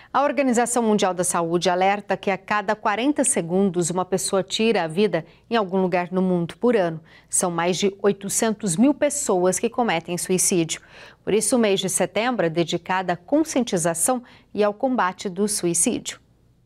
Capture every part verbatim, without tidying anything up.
A Organização Mundial da Saúde alerta que a cada quarenta segundos uma pessoa tira a vida em algum lugar no mundo por ano. São mais de oitocentas mil pessoas que cometem suicídio. Por isso, o mês de setembro é dedicado à conscientização e ao combate do suicídio.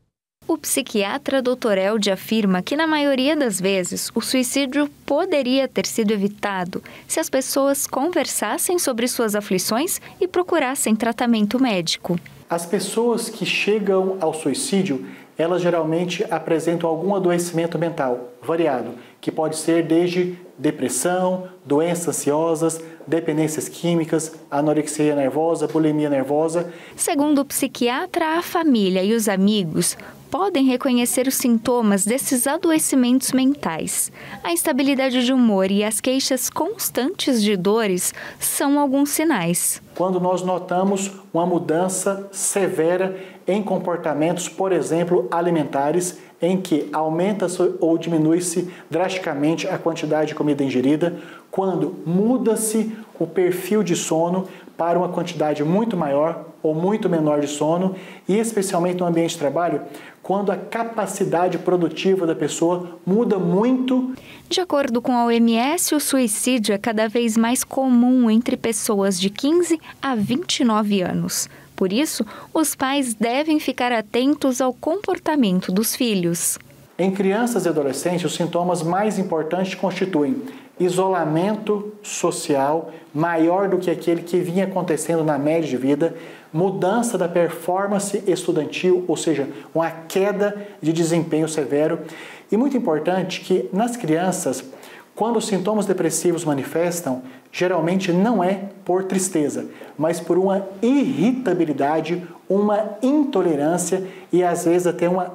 O psiquiatra doutor Eldi afirma que, na maioria das vezes, o suicídio poderia ter sido evitado se as pessoas conversassem sobre suas aflições e procurassem tratamento médico. As pessoas que chegam ao suicídio, elas geralmente apresentam algum adoecimento mental variado, que pode ser desde depressão, doenças ansiosas, dependências químicas, anorexia nervosa, bulimia nervosa. Segundo o psiquiatra, a família e os amigos podem reconhecer os sintomas desses adoecimentos mentais. A instabilidade de humor e as queixas constantes de dores são alguns sinais. Quando nós notamos uma mudança severa em comportamentos, por exemplo, alimentares, em que aumenta-se ou diminui-se drasticamente a quantidade de comida ingerida, quando muda-se o perfil de sono para uma quantidade muito maior ou muito menor de sono, e especialmente no ambiente de trabalho, quando a capacidade produtiva da pessoa muda muito. De acordo com a O M S, o suicídio é cada vez mais comum entre pessoas de quinze a vinte e nove anos. Por isso, os pais devem ficar atentos ao comportamento dos filhos. Em crianças e adolescentes, os sintomas mais importantes constituem isolamento social maior do que aquele que vinha acontecendo na média de vida, mudança da performance estudantil, ou seja, uma queda de desempenho severo. E muito importante que nas crianças, quando os sintomas depressivos manifestam, geralmente não é por tristeza, mas por uma irritabilidade, uma intolerância e às vezes até uma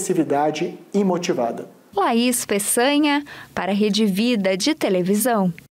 agressividade imotivada. Laís Peçanha, para a Rede Vida de Televisão.